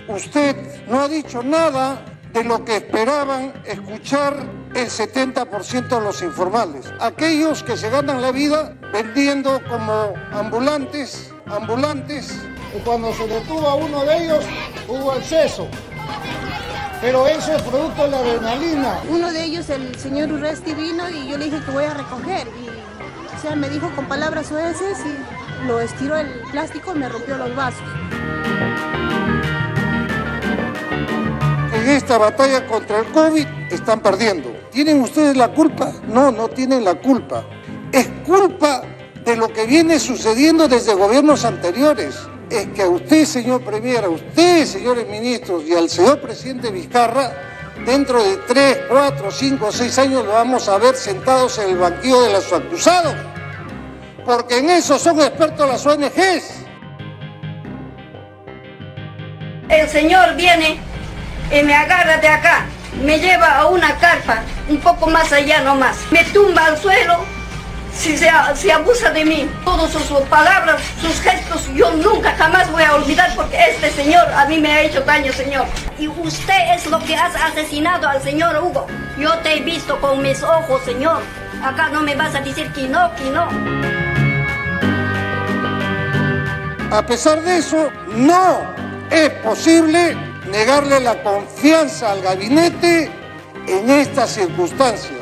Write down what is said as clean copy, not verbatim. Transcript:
usted no ha dicho nada de lo que esperaban escuchar el 70% de los informales. Aquellos que se ganan la vida vendiendo como ambulantes. Y cuando se detuvo a uno de ellos, hubo exceso. Pero eso es producto de la adrenalina. Uno de ellos, el señor Urresti, vino y yo le dije que voy a recoger. O sea, me dijo con palabras suaves y lo estiró el plástico y me rompió los vasos. En esta batalla contra el COVID están perdiendo. ¿Tienen ustedes la culpa? No, no tienen la culpa. Es culpa de lo que viene sucediendo desde gobiernos anteriores. Es que a usted, señor Premier, a usted, señores ministros, y al señor presidente Vizcarra, dentro de 3, 4, 5, 6 años lo vamos a ver sentados en el banquillo de los acusados. Porque en eso son expertos las ONGs. El señor viene y me agarra de acá, me lleva a una carpa, un poco más allá nomás. Me tumba al suelo, si se abusa de mí. Todas sus palabras, sus gestos, yo nunca jamás voy a olvidar porque este señor a mí me ha hecho daño, señor. Y usted es lo que has asesinado al señor Hugo. Yo te he visto con mis ojos, señor. Acá no me vas a decir que no, que no. A pesar de eso, no es posible negarle la confianza al gabinete en estas circunstancias.